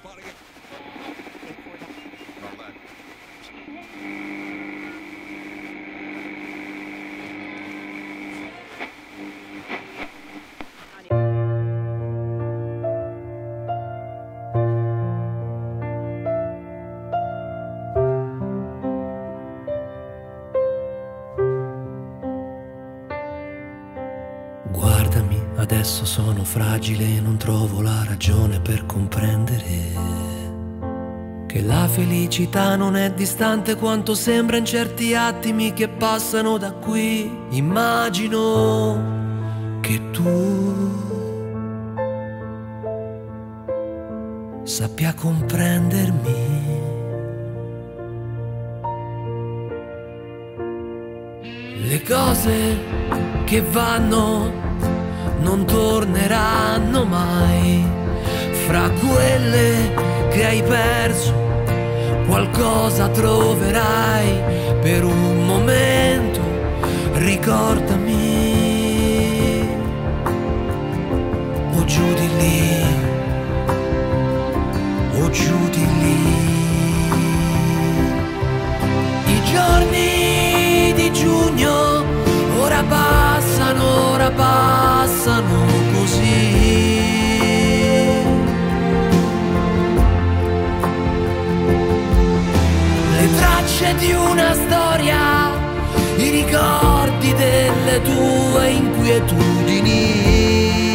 Guardami, adesso sono fragile e non trovo la ragione per comprendere che la felicità non è distante quanto sembra in certi attimi che passano da qui. Immagino che tu sappia comprendermi. Le cose che vanno non torneranno mai. Fra quelle che hai perso qualcosa troverai. Per un momento ricordami. O giù di lì, o giù di lì. I giorni di giugno ora passano così. Le tracce di una storia, i ricordi delle tue inquietudini.